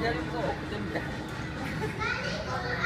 やると送ってみたい。